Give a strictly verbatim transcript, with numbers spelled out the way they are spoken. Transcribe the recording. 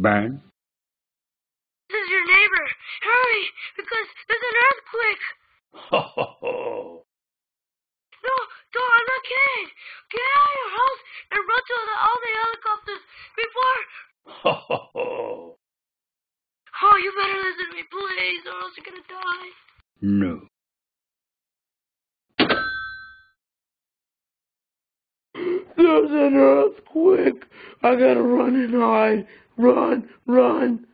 Bang. This is your neighbor. Hurry, because there's an earthquake. Ho, ho, ho. No, no, I'm not kidding. Get out of your house and run to the, all the helicopters before... Ho, ho, ho. Oh, you better listen to me, please, or else you're gonna die. No. There's an earthquake. I gotta run and hide. Run, run.